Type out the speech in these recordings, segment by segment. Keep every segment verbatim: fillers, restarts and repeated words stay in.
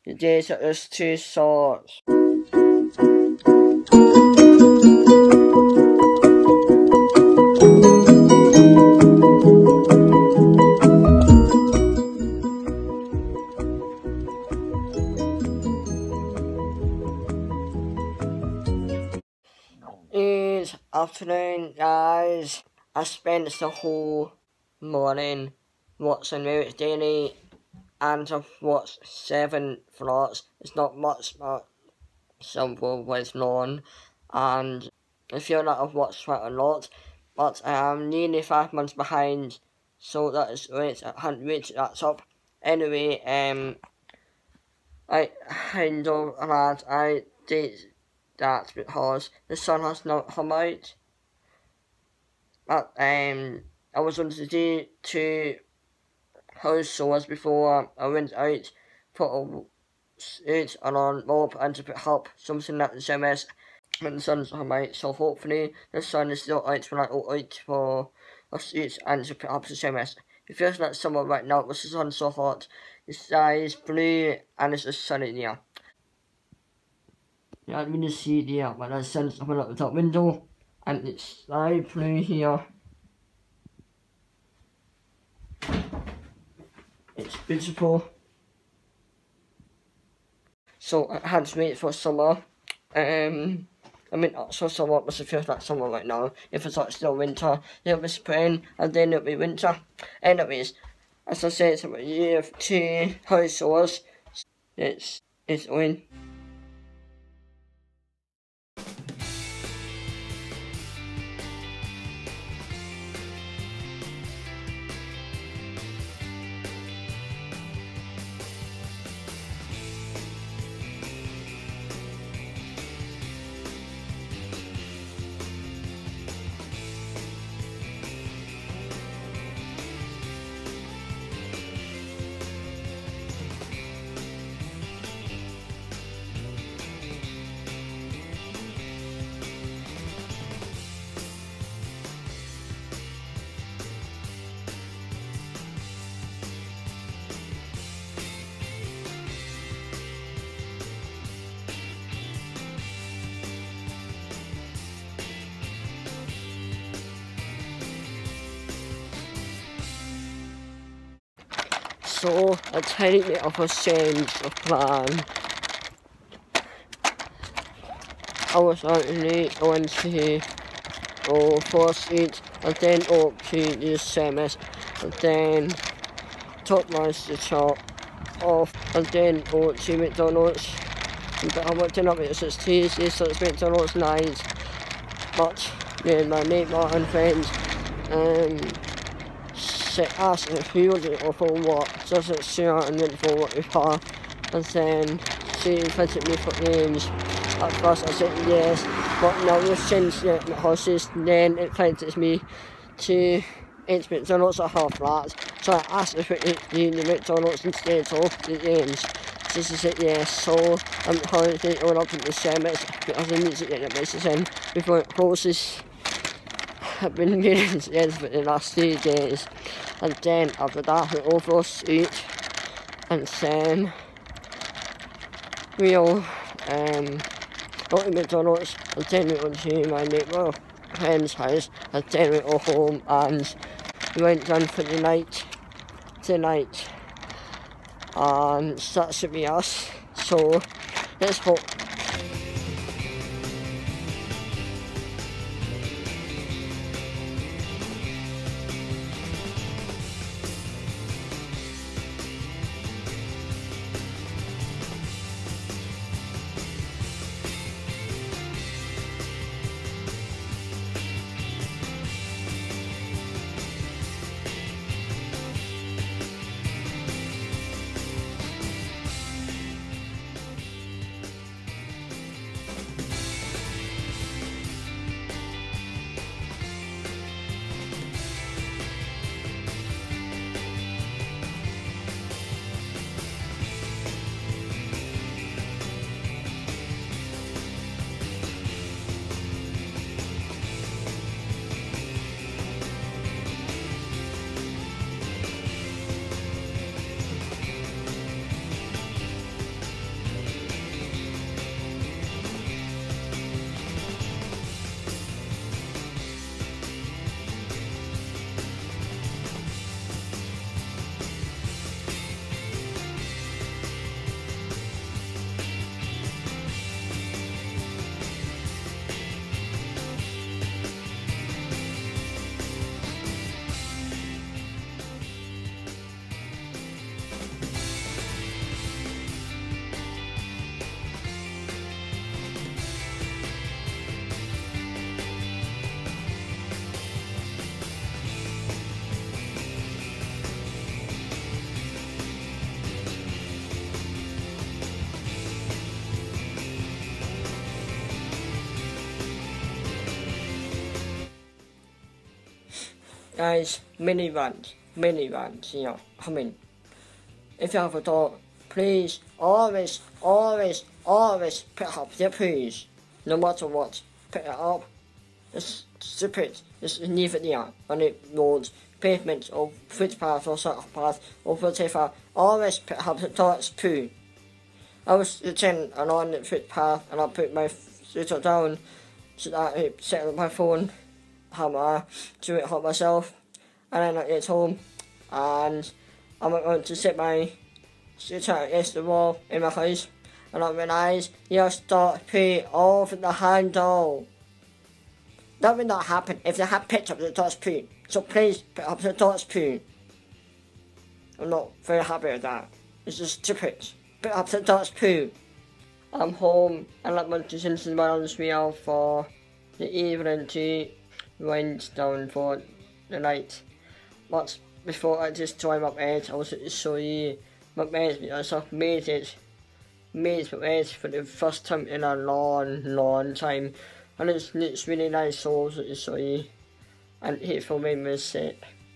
The days are just two sorts. Good afternoon, guys. I spent the whole morning watching Music Daily, and I've watched seven vlogs. It's not much, but some was known, and I feel like I've watched quite a lot, but I am nearly five months behind, so that is great. I haven't reached that top. Anyway, um, I kind of glad I did that because the sun has not come out. But um, I was on to do two house chores before I went out for a suit and on mob and to help something like the same as when the sun's come out. So hopefully the sun is still out when I go out for a suit and to put up the same as. It feels like summer right now because the sun's so hot. The sky is blue and it's just sunny there. You can't really see there, but the sun's coming out the top window and it's sky blue here. It's beautiful. So I had to wait for summer. Um, I mean, not so summer, but it feels like summer right now. If it's like still winter, it'll be spring, and then it'll be winter. Anyways, as I said, it's about year of two house chores. It's it's on. So a tiny bit of a change of plan. I was actually going to go for a seat and then up to the semis and then took my shop off and then go to McDonald's. But I went to not because it's Tuesday, so it's McDonald's night. But me and my neighbour and friends um asked if we would go for what, just at sure and went for what we are, and then she invited me for games. At first I said yes, but now we've changed it because she's then invited me to eat McDonald's at her flat, so I asked if we could do the McDonald's instead of the games. So she said yes, so I'm currently going up in the semis because I need to get the message in before it closes. I've been getting scared for the last three days, and then after that we go for a suit, and then we'll um, go to McDonald's, and then we go to my neighbour friend's house, and then we go home, and we went down for the night tonight, and that should be us. So let's hope. guys, mini rant, mini rant, you know, I mean, if you have a dog, please always, always, always pick up your poos, no matter what, pick it up. It's stupid, just leave it there, on the roads, pavements, or footpaths, or cycle paths, or whatever, always pick up the dog's poo. I was sitting on the footpath, and I put my scooter down, so that I set up my phone, have a do it hot myself, and then I get home, and I went on to sit my scooter against the wall in my house, and I realised you start pee all over the handle. That would not happen if they had picked up the dog's poo, so please pick up the dog's poo. I'm not very happy with that. It's just stupid. Pick up the dog's poo. I'm home and I went to Simpsons Miles Real for the evening to wind down for the night. But before I just joined my bed, I was at the show my bed because I've made it, made my bed for the first time in a long, long time. And it's, it's really nice, so I was at the show and hateful memories set.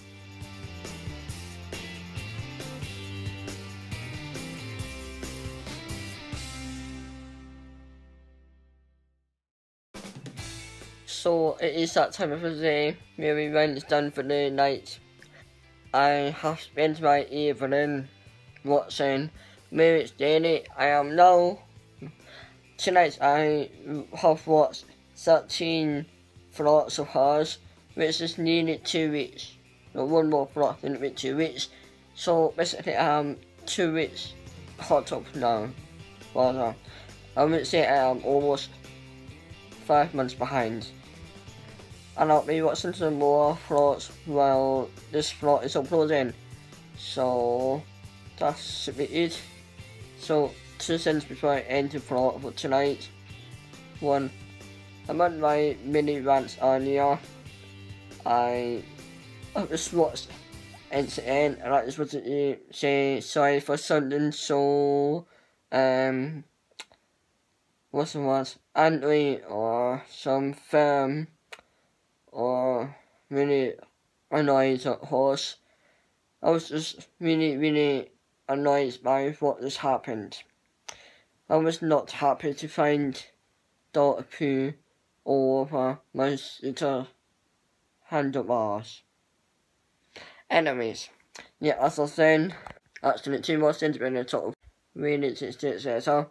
So it is that time of the day where we wind down for the night. I have spent my evening watching Marriage Daily. I am now, tonight I have watched thirteen vlogs of hers, which is nearly two weeks. No, one more vlog in about two weeks. So basically I am two weeks hot up now. Well, I would say I am almost five months behind. And I'll be watching some more vlogs while this vlog is uploading. So that should be it. So two things before I end the vlog for tonight. One, I'm on my mini rants earlier. I, I just watched end to end and I just wanted to say sorry for something so um what's the word? Angry or some firm or really annoyed at horse. I was just really, really annoyed by what just happened. I was not happy to find daughter poo all over my scooter handlebars. Anyways, yeah, as I was saying, actually two more things been a sort of really to say so.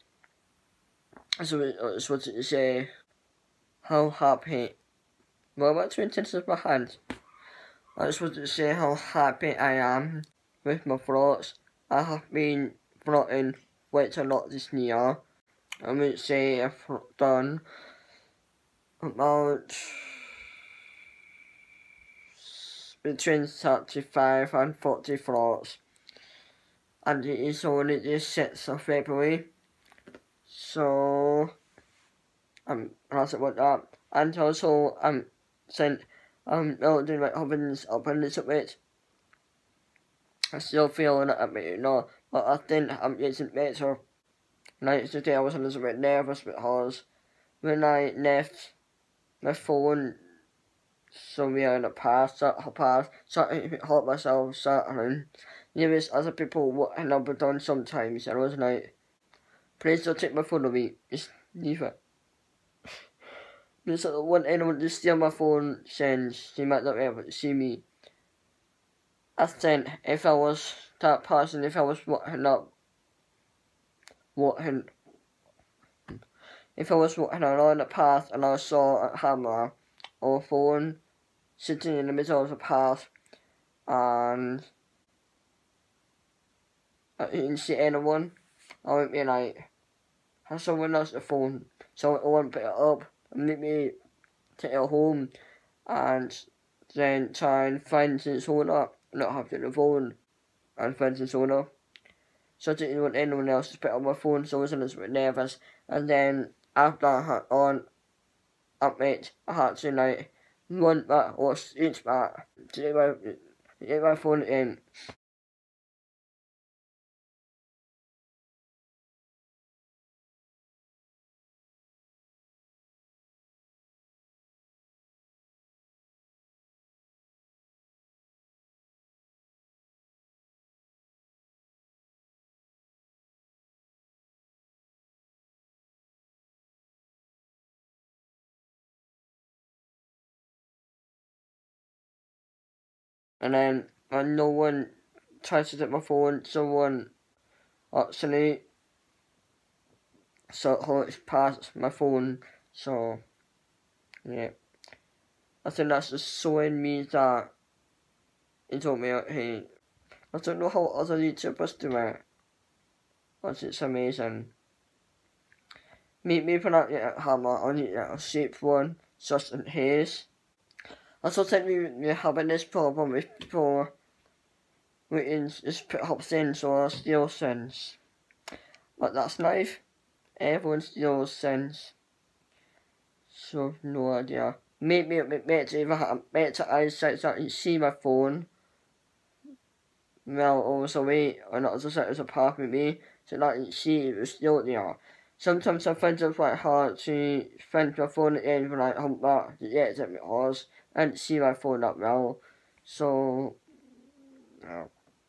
So I just wanted to say how happy. Well, about two intentions behind. I just wanted to say how happy I am with my vlogs. I have been vlogging quite a lot this year. I would say I've done about between thirty-five and forty vlogs. And it is only the sixth of February. So, I'm glad about that. And also, I'm saying I'm building my ovens up a little bit. I still feel that I'm you know, but I think I'm getting better. Like today I was a little bit nervous because when I left my phone somewhere in the past, that past, starting to hurt myself, starting there was other people what I never done sometimes, and I was like, please don't take my phone away, just leave it. Because I don't want anyone to steal my phone since they might not be able to see me. I think if I was that person, if I was walking up, walking, if I was walking along the path and I saw a camera or a phone sitting in the middle of the path and I didn't see anyone, I would be like, has someone else the phone? So I won't pick it up and let me take it home and then try and find its owner, not have the phone and find its owner. So I didn't want anyone else to pick up my phone, so I was a little bit nervous. And then after I had on update, I had to like run back or each back to get my, to get my phone in. and then when no one tries to take my phone, someone actually sort of past my phone. So yeah, I think that's just showing me that it told me, hey, I don't know how other YouTubers do it, but it's amazing. Maybe for that, yeah, hammer on it, yeah, a shaped one, just in his. I also think we, we're having this problem with people with just put up sense or steal sense. But that's life. Everyone steals sense. So no idea. Maybe it makes even have better eyesight so I can see my phone. Well, also wait on the other side of the path with me, so that I can see it was still there. Sometimes I find it quite hard to find my phone again when I come back to get it because I didn't see my phone that well. So, uh,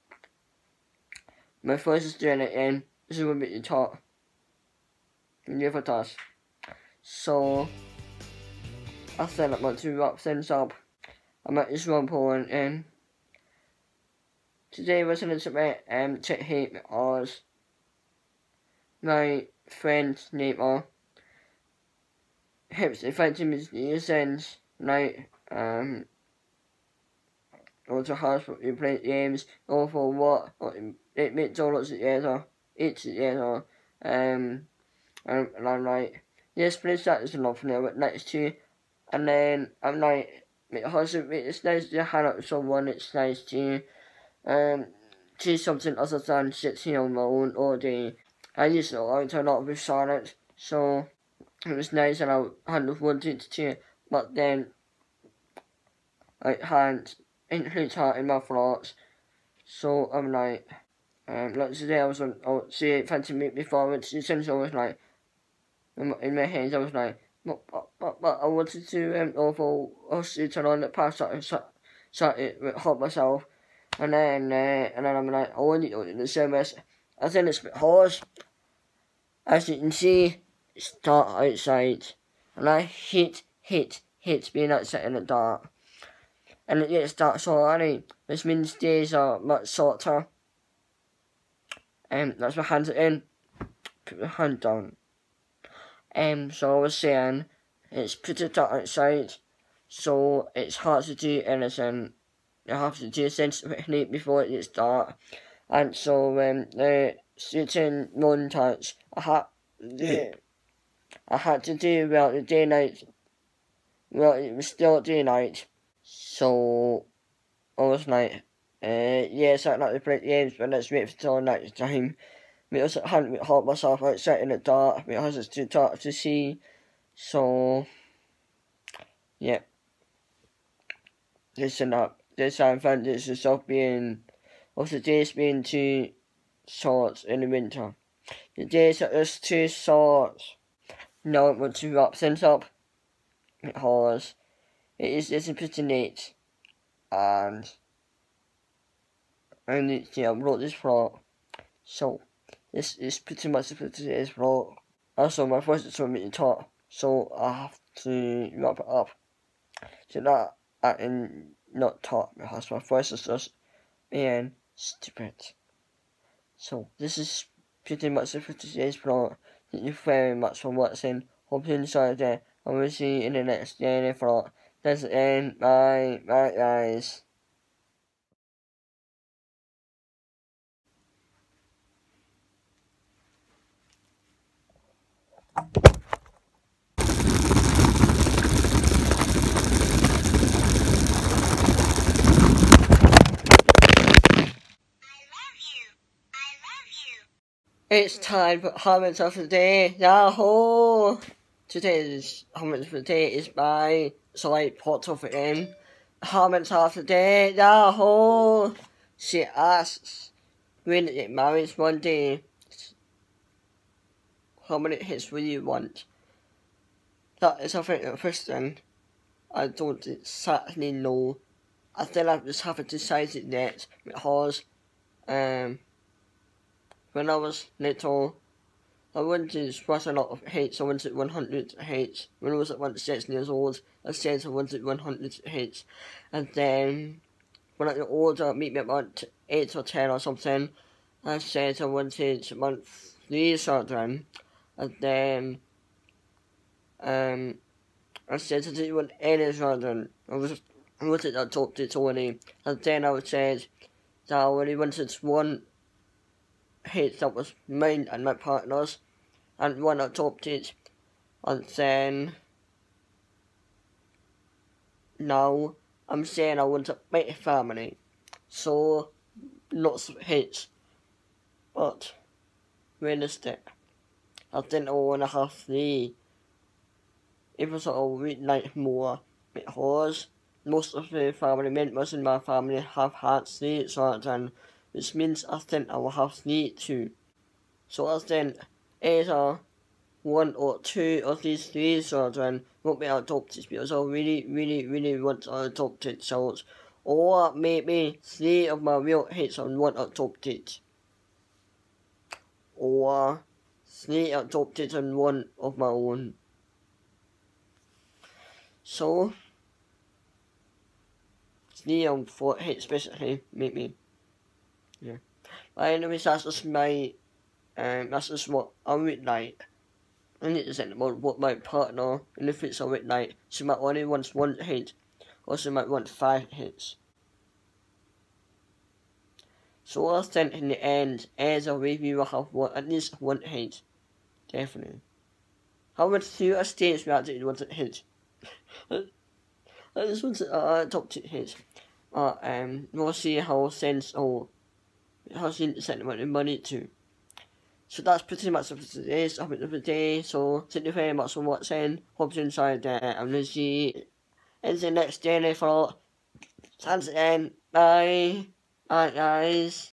my voice is doing it again. This is a bit to talk. Never does. So, I said I want to wrap things up. I'm at this one point in. Today was a little bit um, to hate because my friend's neighbour helps affecting me in sense, like, um, also has we play games, or for what, or it McDonald's together, eats together, um, and, and I'm like, yes, please, that is enough now, but next to you, and then I'm like, because it's nice to hang out with someone, it's nice to, um, do something other than sit here on my own all day. I used to like a lot with Charlotte, so it was nice and I hadn't wanted to, but then I hadn't included her in my thoughts, so I'm like, um, like today I was on, oh, she fancy me before, and since I was like, in my, in my head I was like, but, but, but, but I wanted to, um, overall, us to turn on the past, so, so, so it would help myself. And then, uh, and then I'm like, I want you to do the service. I think it's a bit harsh. As you can see, it's dark outside. And I hate, hate, hate being outside in the dark. And it gets dark so early, which means days are much shorter. Um, that's my hands in. Put my hand down. Um, so I was saying, it's pretty dark outside, so it's hard to do anything. You have to do sensitively before it gets dark, and so um, the certain montage I had, yeah. I had to do well the day night. Well, it was still day night, so I was like, uh, yes, I'd like to play games, but let's wait until night time. Because I hadn't hurt myself outside in the dark because it's too dark to see. So, yeah, listen up. This advantage of being, of the days being too short in the winter. The days are just too short. Now I want to wrap things up because it is just pretty late, and I need to upload this vlog. So, this is pretty much for today's vlog. Also, my voice is telling me to talk, so I have to wrap it up. So that I can not talk because my voice is just being stupid. So this is pretty much it for today's vlog. Thank you very much for watching. Hope you enjoyed it. And we'll see you in the next daily vlog. That's the end. Bye. Bye guys. It's time for comments of the day. Yahoo! Today's comments of the day is by Slight Pot of it in. Comments of the day. Yahoo! She asks, when you get married one day, how many hits will you want? That is a very good question. I don't exactly know. I think I just haven't decided yet because um. when I was little, I wanted quite a lot of hits. I wanted one hundred hits. When I was at one six years old, I said I wanted one hundred hits. And then, when I got older, maybe about eight or ten or something, I said I wanted to want three children, and then um, I said I didn't want any children. I was I wanted adopted only, and then I said that I only wanted one hit that was mine and my partner's, and one adopted, and then now I'm saying I want a big family, so lots of hits, but realistic. I didn't want to have three. It was a we'd like more because most of the family members in my family have had three children, which means I think I will have three too. So I think either one or two of these three children won't be adopted because I really, really, really want an adopted child. Or maybe three of my real hits and one adopted. Or three adopted and one of my own. So, three and four hits basically, maybe. Yeah. But anyways, that's just my, um, that's just what I would like. I need to think about what my partner, and if it's a week night, she might only want one hit, or she might want five hits. So I think in the end, either way we will have one, at least one hit. Definitely. How much through a stage we actually want to hit? I just want to uh, top two hits. Uh, um, we'll see how sense or how she sent about the money to. So that's pretty much it for today's topic of the day. So thank you very much for watching. Hope you enjoyed it. I'm gonna see you in the next daily for. Thanks again. Bye. Bye guys.